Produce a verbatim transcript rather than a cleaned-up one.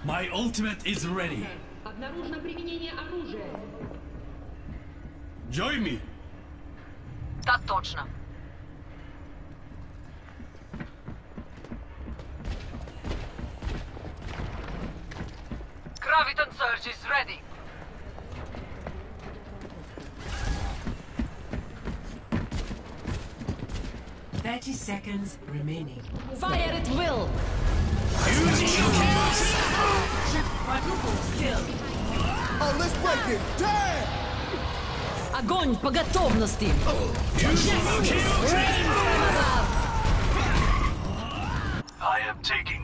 My ultimate is ready. Обнаружено применение оружия. Join me. Так точно. Graviton surge is ready. Thirty seconds remaining. Fire at will. Quadruple kill. Oh, let's break it! Damn! Огонь по готовности. I am taking